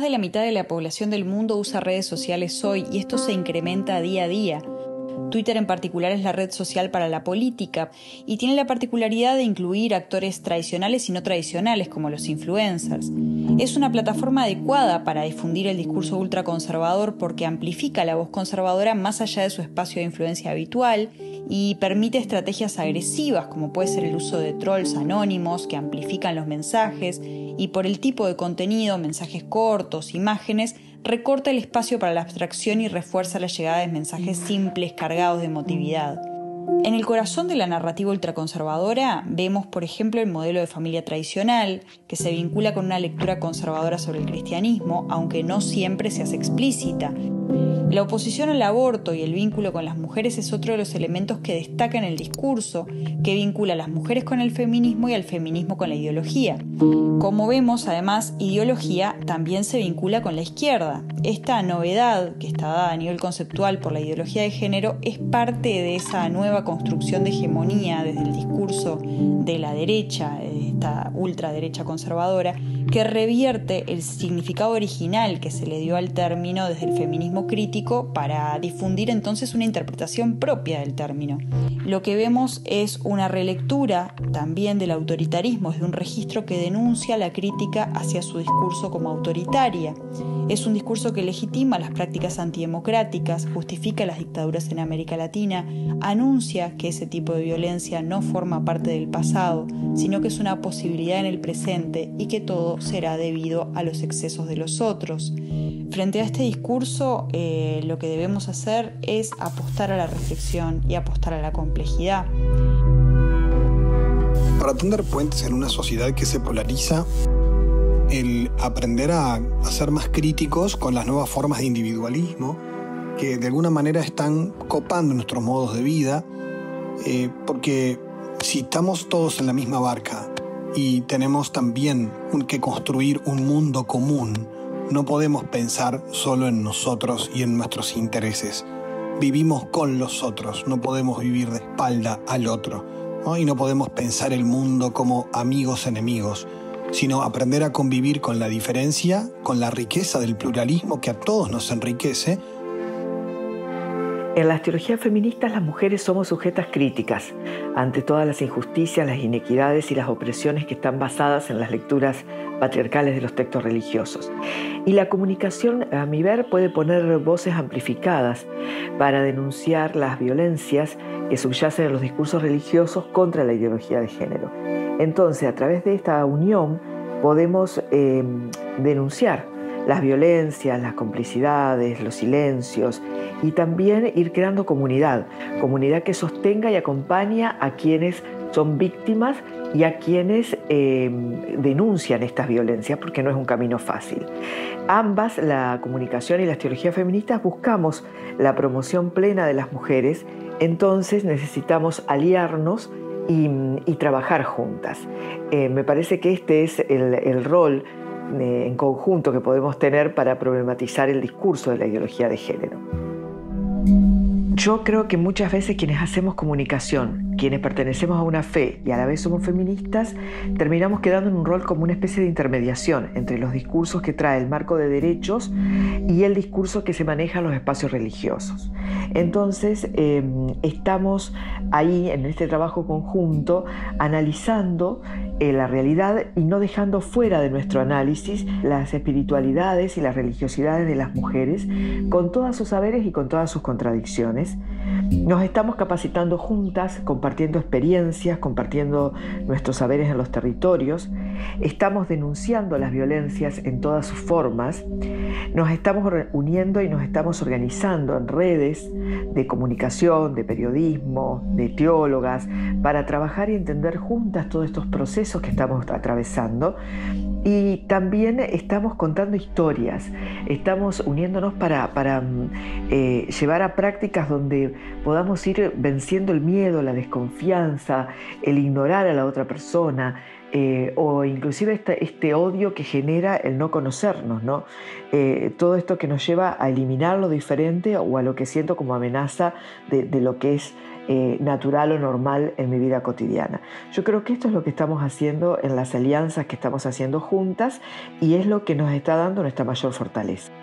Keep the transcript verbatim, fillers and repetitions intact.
Más de la mitad de la población del mundo usa redes sociales hoy y esto se incrementa día a día. Twitter en particular es la red social para la política y tiene la particularidad de incluir actores tradicionales y no tradicionales como los influencers. Es una plataforma adecuada para difundir el discurso ultraconservador porque amplifica la voz conservadora más allá de su espacio de influencia habitual y permite estrategias agresivas como puede ser el uso de trolls anónimos que amplifican los mensajes y por el tipo de contenido, mensajes cortos, imágenes, recorta el espacio para la abstracción y refuerza la llegada de mensajes simples, cargados de emotividad. En el corazón de la narrativa ultraconservadora vemos, por ejemplo, el modelo de familia tradicional, que se vincula con una lectura conservadora sobre el cristianismo, aunque no siempre se hace explícita. La oposición al aborto y el vínculo con las mujeres es otro de los elementos que destaca en el discurso, que vincula a las mujeres con el feminismo y al feminismo con la ideología. Como vemos, además, ideología también se vincula con la izquierda. Esta novedad, que está dada a nivel conceptual por la ideología de género, es parte de esa nueva construcción de hegemonía desde el discurso de la derecha, de esta ultraderecha conservadora, que revierte el significado original que se le dio al término desde el feminismo crítico para difundir entonces una interpretación propia del término. Lo que vemos es una relectura también del autoritarismo desde un registro que denuncia la crítica hacia su discurso como autoritaria. Es un discurso que legitima las prácticas antidemocráticas, justifica las dictaduras en América Latina, anuncia que ese tipo de violencia no forma parte del pasado, sino que es una posibilidad en el presente y que todo será debido a los excesos de los otros. Frente a este discurso, eh, lo que debemos hacer es apostar a la reflexión y apostar a la complejidad. Para tender puentes en una sociedad que se polariza, el aprender a, a ser más críticos con las nuevas formas de individualismo que de alguna manera están copando nuestros modos de vida, eh, porque si estamos todos en la misma barca y tenemos también un, que construir un mundo común, no podemos pensar solo en nosotros y en nuestros intereses. Vivimos con los otros, no podemos vivir de espalda al otro, ¿no? Y no podemos pensar el mundo como amigos enemigos, sino aprender a convivir con la diferencia, con la riqueza del pluralismo que a todos nos enriquece. En las teologías feministas las mujeres somos sujetas críticas ante todas las injusticias, las inequidades y las opresiones que están basadas en las lecturas patriarcales de los textos religiosos. Y la comunicación, a mi ver, puede poner voces amplificadas para denunciar las violencias que subyacen en los discursos religiosos contra la ideología de género. Entonces, a través de esta unión podemos eh, denunciar las violencias, las complicidades, los silencios y también ir creando comunidad, comunidad que sostenga y acompaña a quienes son víctimas y a quienes eh, denuncian estas violencias, porque no es un camino fácil. Ambas, la comunicación y las teologías feministas, buscamos la promoción plena de las mujeres, entonces necesitamos aliarnos y, y trabajar juntas. Eh, me parece que este es el, el rol eh, en conjunto que podemos tener para problematizar el discurso de la ideología de género. Yo creo que muchas veces quienes hacemos comunicación, quienes pertenecemos a una fe y a la vez somos feministas, terminamos quedando en un rol como una especie de intermediación entre los discursos que trae el marco de derechos y el discurso que se maneja en los espacios religiosos. Entonces, eh, estamos ahí en este trabajo conjunto analizando eh, la realidad y no dejando fuera de nuestro análisis las espiritualidades y las religiosidades de las mujeres con todos sus saberes y con todas sus contradicciones. Nos estamos capacitando juntas, compartiendo experiencias, compartiendo nuestros saberes en los territorios. Estamos denunciando las violencias en todas sus formas. Nos estamos uniendo y nos estamos organizando en redes de comunicación, de periodismo, de teólogas, para trabajar y entender juntas todos estos procesos que estamos atravesando. Y también estamos contando historias, estamos uniéndonos para, para eh, llevar a prácticas donde podamos ir venciendo el miedo, la desconfianza, el ignorar a la otra persona, eh, o inclusive este, este odio que genera el no conocernos, ¿no? Eh, todo esto que nos lleva a eliminar lo diferente o a lo que siento como amenaza de, de lo que es eh, natural o normal en mi vida cotidiana. Yo creo que esto es lo que estamos haciendo en las alianzas que estamos haciendo juntas y es lo que nos está dando nuestra mayor fortaleza.